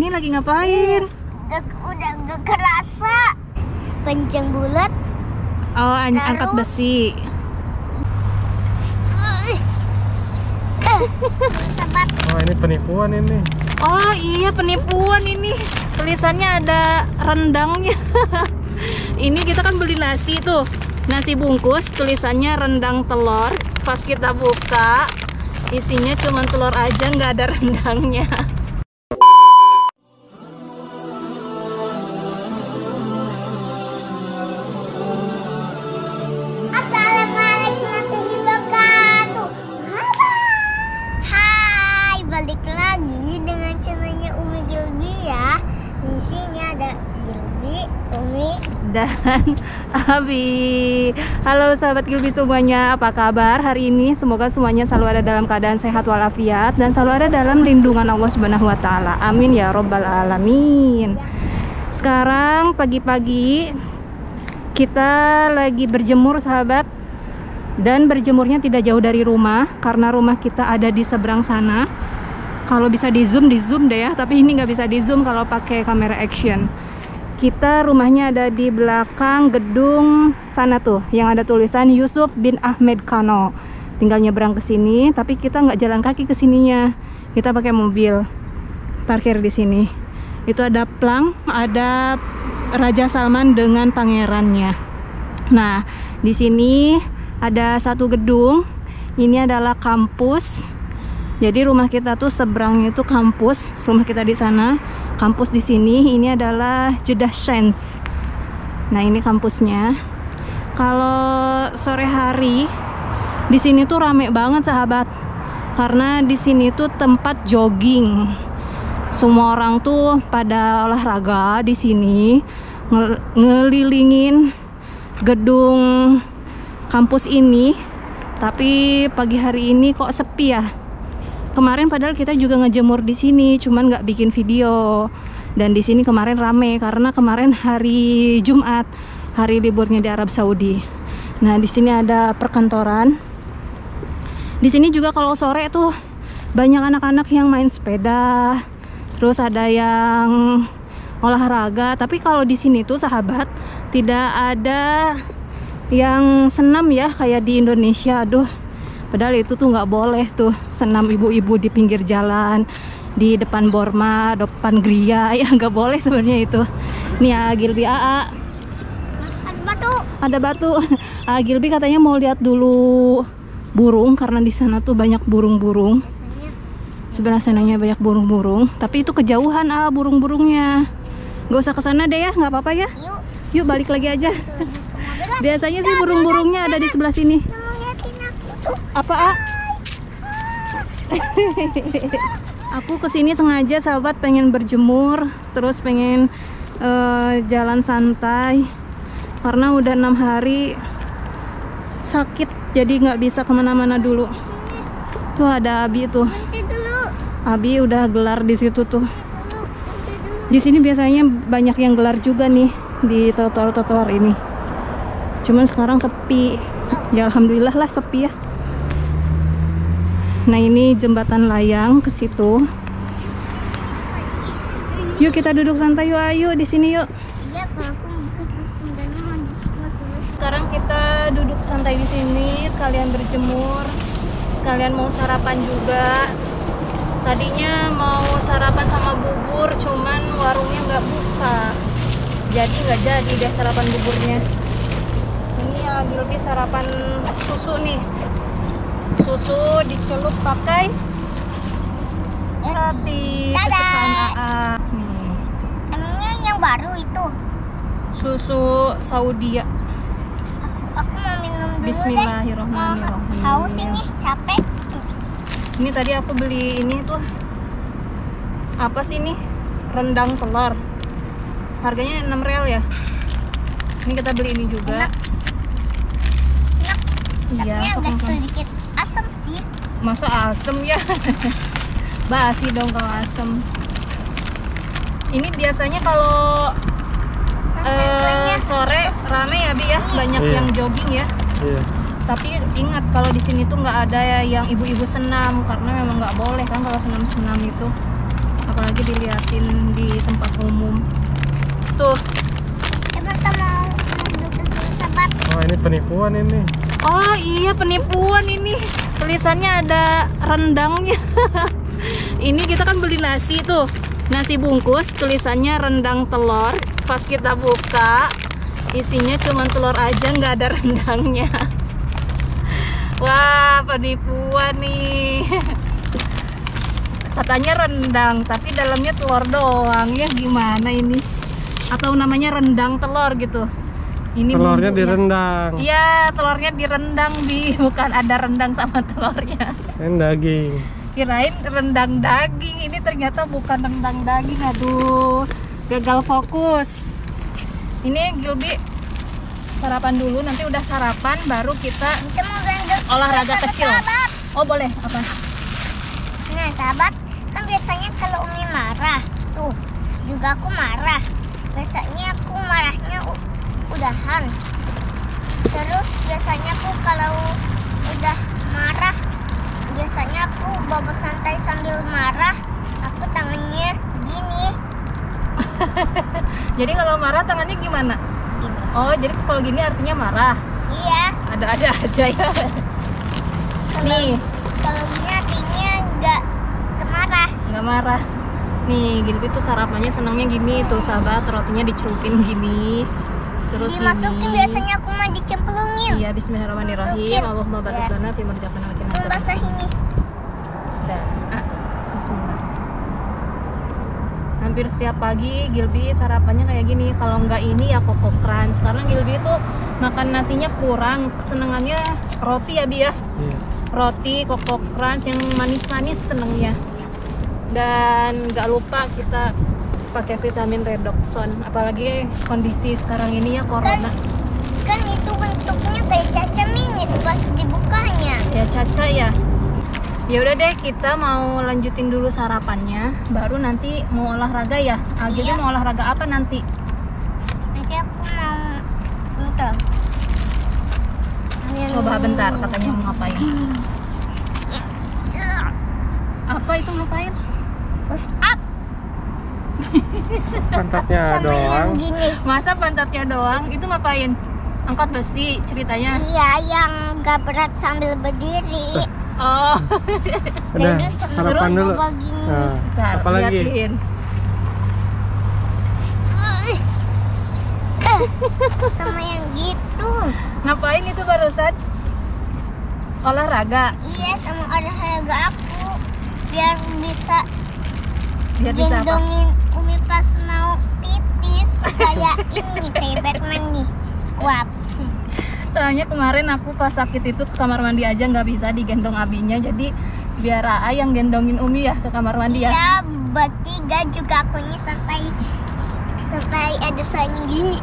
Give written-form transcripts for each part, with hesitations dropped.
ini lagi ngapain? Udah gak kerasa. Panjang bulat. Oh, angkat besi. Oh, ini penipuan ini. Oh iya, penipuan ini. Tulisannya ada rendangnya. Ini kita kan beli nasi tuh, nasi bungkus, tulisannya rendang telur. Pas kita buka, isinya cuma telur aja, nggak ada rendangnya. Assalamualaikum warahmatullahi wabarakatuh. Hai, balik lagi dengan channelnya Umi Gilby ya. Di sini ada Gilby, Umi, Dan Abi. Halo sahabat Gilby semuanya, apa kabar hari ini? Semoga semuanya selalu ada dalam keadaan sehat walafiat dan selalu ada dalam lindungan Allah Subhanahu wa taala. Amin ya robbal alamin. Sekarang pagi-pagi kita lagi berjemur sahabat. Dan berjemurnya tidak jauh dari rumah karena rumah kita ada di seberang sana. Kalau bisa di zoom deh ya, tapi ini nggak bisa di zoom kalau pakai kamera action. Kita rumahnya ada di belakang gedung sana tuh, yang ada tulisan Yusuf bin Ahmed Kano. Tinggal nyebrang ke sini, tapi kita nggak jalan kaki ke sininya. Kita pakai mobil, parkir di sini. Itu ada plang, ada Raja Salman dengan pangerannya. Nah, di sini ada satu gedung. Ini adalah kampus. Jadi rumah kita tuh seberangnya itu kampus, rumah kita di sana, kampus di sini. Ini adalah Jeddah Science. Nah, ini kampusnya. Kalau sore hari di sini tuh rame banget sahabat, karena di sini tuh tempat jogging. Semua orang tuh pada olahraga di sini, ngelilingin gedung kampus ini. Tapi pagi hari ini kok sepi ya. Kemarin padahal kita juga ngejemur di sini, cuman nggak bikin video. Dan di sini kemarin rame karena kemarin hari Jumat, hari liburnya di Arab Saudi. Nah, di sini ada perkantoran. Di sini juga kalau sore tuh banyak anak-anak yang main sepeda. Terus ada yang olahraga. Tapi kalau di sini tuh sahabat tidak ada yang senam ya kayak di Indonesia. Aduh, padahal itu tuh nggak boleh tuh senam ibu-ibu di pinggir jalan, di depan Borma, depan Gria, ya nggak boleh sebenarnya itu. Nih ya Gilby, ada batu. ada batu. Gilby katanya mau lihat dulu burung karena di sana tuh banyak burung-burung. Sebelah sananya banyak burung-burung, tapi itu kejauhan burung-burungnya. Nggak usah ke sana deh ya, nggak apa-apa ya. Yuk balik lagi aja. Biasanya sih burung-burungnya ada di sebelah sini. Apa Aku kesini sengaja sahabat, pengen berjemur, terus pengen jalan santai karena udah 6 hari sakit, jadi nggak bisa kemana-mana dulu. Tuh ada Abi tuh. Abi udah gelar di situ tuh. Di sini biasanya banyak yang gelar juga nih di trotoar-trotoar ini. Cuman sekarang sepi. Ya alhamdulillah lah sepi ya. Nah, ini jembatan layang ke situ. Yuk kita duduk santai yuk, ayo di sini yuk. Iya, aku Sekarang kita duduk santai di sini, sekalian berjemur, sekalian mau sarapan juga. Tadinya mau sarapan sama bubur, cuman warungnya nggak buka, jadi nggak jadi deh sarapan buburnya. Ini ya Gilby sarapan susu nih. Susu dicelup pakai roti kesukaan AA. Nih. Emangnya yang baru itu? Susu Saudi ya. Aku mau minum dulu Bismillahirrahmanirrahim. Haus ini, capek. Ini tadi aku beli ini tuh. Apa sih ini? Rendang telur. Harganya 6 rial ya. Ini kita beli ini juga. Iya, Tapi agak sok makan. sedikit asam sih. Masa asem ya? Basi dong kalau asem. Ini biasanya kalau sore rame ya Bi ya, banyak Iya. yang jogging ya. Iya. Tapi ingat kalau di sini tuh nggak ada yang ibu-ibu senam karena memang nggak boleh kan kalau senam-senam itu. Apalagi diliatin di penipuan ini. Oh iya, penipuan ini. Tulisannya ada rendangnya. Ini kita kan beli nasi tuh, nasi bungkus, tulisannya rendang telur. Pas kita buka, isinya cuma telur aja, nggak ada rendangnya. Wah, penipuan nih. Katanya rendang, tapi dalamnya telur doang. Ya gimana ini? Atau namanya rendang telur gitu. Ini Telurnya bumbunya. direndang. Iya, telurnya direndang, Bi. Bukan ada rendang sama telurnya. Ini daging. Kirain rendang daging, ini ternyata bukan rendang daging. Aduh, gagal fokus. Ini Gilby sarapan dulu, nanti udah sarapan baru kita Kita mau lanjut olahraga ke kecil. sahabat. Oh boleh, apa? Nah sahabat, kan biasanya kalau Umi marah, tuh juga aku marah. Biasanya aku marahnya udahan. Terus biasanya aku kalau udah marah, biasanya aku bobo santai sambil marah. Aku tangannya gini. Jadi kalau marah tangannya gimana? Oh, jadi kalau gini artinya marah. Iya. Ada-ada aja ya. Nih, Kalau gini artinya nggak kemarah. nggak marah. Nih, Gilby tuh sarapannya senangnya gini tuh, sahabat. Rotinya dicelupin gini. Terus Dimasukin ini. biasanya aku mah dicemplungin. Iya, bismillahirrahmanirrahim. Masukin. Allahumma barik lana fi marjaqana wa qina Belum adzabannar. basah ini. Udah. Bismillah. Hampir setiap pagi Gilby sarapannya kayak gini. Kalau nggak ini ya Koko Crunch. Sekarang Gilby tuh makan nasinya kurang. Kesenangannya roti ya, Bi ya. Iya. Roti Koko Crunch yang manis-manis senengnya. Dan nggak lupa kita pakai vitamin redoxon, apalagi kondisi sekarang ini ya corona. Kan itu bentuknya kayak caca mini pas dibukanya. Ya Caca ya. Ya udah deh, kita mau lanjutin dulu sarapannya, baru nanti mau olahraga ya. Agilnya Iya. mau olahraga apa nanti? Nanti aku mau bentar. Coba bentar, katanya mau ngapain? Apa itu ngapain? Push up Pantatnya sama doang. yang gini. Masa pantatnya doang? Itu ngapain? Angkat besi ceritanya. Iya, yang gak berat sambil berdiri. Oh, Udah, Terus sarapan dulu. coba gini. Nah, bentar, apa lagi? liatin. Sama yang gitu. Ngapain itu barusan? Olahraga. Iya, sama olahraga aku biar bisa Biar bisa apa? gendongin Umi pas mau pipis kayak ini nih, kayak Batman nih. Wap. Soalnya kemarin aku pas sakit itu ke kamar mandi aja nggak bisa digendong abinya, jadi biar Aa yang gendongin Umi ya ke kamar mandi ya. Iya, bertiga juga akunya sampai ada suaranya gini.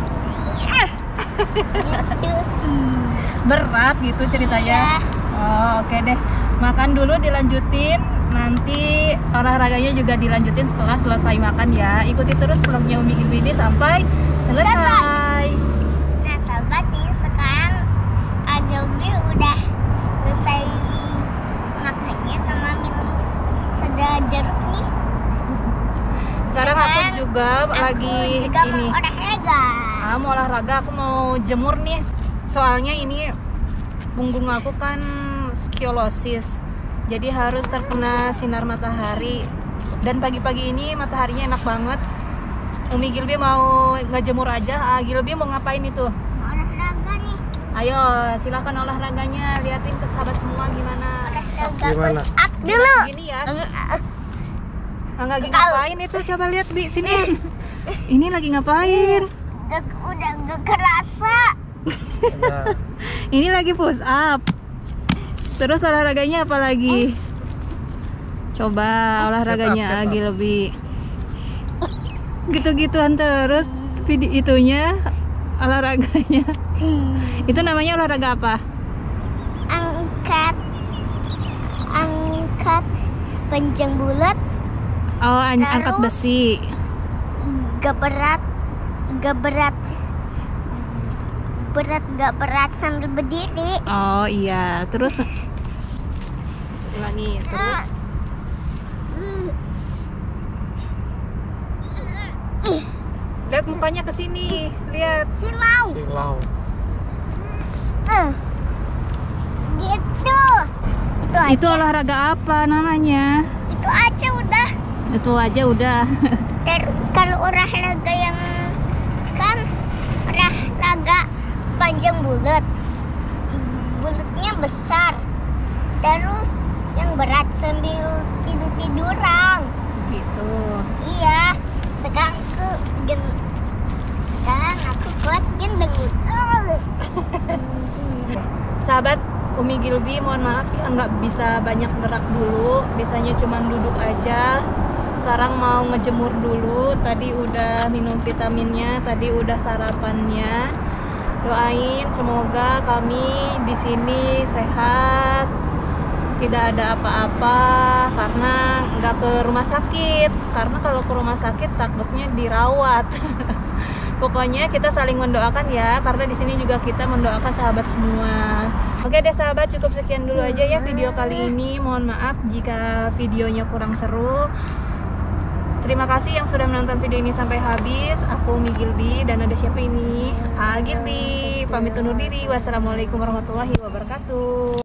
Gitu. Berat gitu ceritanya. Oh, oke deh. Makan dulu dilanjutin, nanti olahraganya juga dilanjutin setelah selesai makan ya. Ikuti terus vlognya Umi Gilby ini sampai selesai. Nah sahabat nih, sekarang Agilby udah selesai makannya sama minum soda jeruk nih. Sekarang aku juga lagi juga ini. mau olahraga. Mau olahraga, aku mau jemur nih. Soalnya ini punggung aku kan skolosis, jadi harus terkena sinar matahari. Dan pagi-pagi ini mataharinya enak banget. Umi Gilby mau ngejemur aja. Gilby mau ngapain itu? Mau olahraga nih. Ayo, silakan olahraganya. Liatin ke sahabat semua gimana. Olahraga Gimana? push up dulu. Gini ya. Lagi ngapain itu? Coba lihat Bi, sini. Ini lagi ngapain? Udah gak kerasa. Udah. Ini lagi push up. Terus olahraganya apa lagi? Coba olahraganya Sit up. Gilby. Gitu-gituan terus video itunya olahraganya. Itu namanya olahraga apa? Angkat panjang bulat, Oh, angkat Terus? besi. gak berat gak berat sambil berdiri. Oh iya, terus ulangi terus. Lihat mukanya ke sini, lihat. Silau. Silau. Gitu. Itu olahraga apa namanya? Itu aja udah. Itu aja udah. Kalau olahraga yang kan olahraga panjang bulat, bulatnya besar. Terus yang berat sambil tiduran. Gitu. Iya. Sekarang aku kuat gendeng. Sahabat Umi Gilby, mohon maaf ya nggak bisa banyak gerak dulu, bisanya cuma duduk aja. Sekarang mau ngejemur dulu, tadi udah minum vitaminnya, tadi udah sarapannya. Doain semoga kami di sini sehat, tidak ada apa-apa, karena nggak ke rumah sakit. Karena kalau ke rumah sakit takutnya dirawat. Pokoknya kita saling mendoakan ya, karena di sini juga kita mendoakan sahabat semua. Oke deh sahabat, cukup sekian dulu aja ya video kali ini. Mohon maaf jika videonya kurang seru. Terima kasih yang sudah menonton video ini sampai habis. Aku Umi Gilby dan ada siapa ini? Gilby. Pamit undur diri. Wassalamualaikum warahmatullahi wabarakatuh.